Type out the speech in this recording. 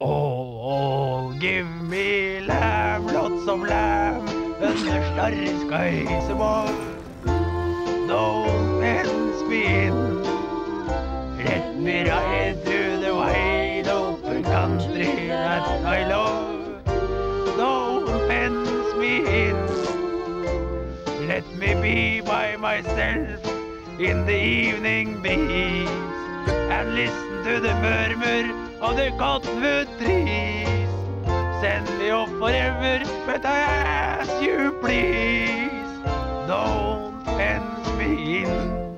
Oh, give me lamb, lots of lamb, under starry skies above. Don't fence me in, let me ride through the wide open country that I love. Don't fence me in, let me be by myself in the evening breeze, and listen to the murmur of the cottonwood trees. Send me off forever, but I ask you please, don't fence me in.